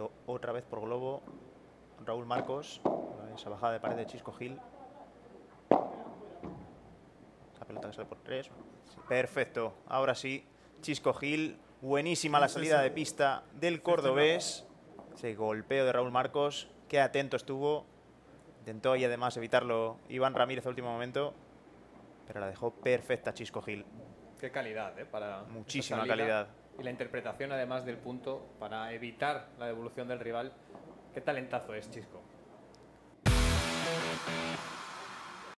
ido otra vez por globo Raúl Marcos. Esa bajada de pared de Chisco Gil. Esa pelota que sale por 3. Perfecto. Ahora sí, Chisco Gil. Buenísima la salida de pista del cordobés. Ese golpeo de Raúl Marcos. Qué atento estuvo. Intentó ahí además evitarlo Iván Ramírez a último momento. Pero la dejó perfecta Chisco Gil. Qué calidad, para muchísima calidad. Y la interpretación además del punto para evitar la devolución del rival. Qué talentazo es Chisco.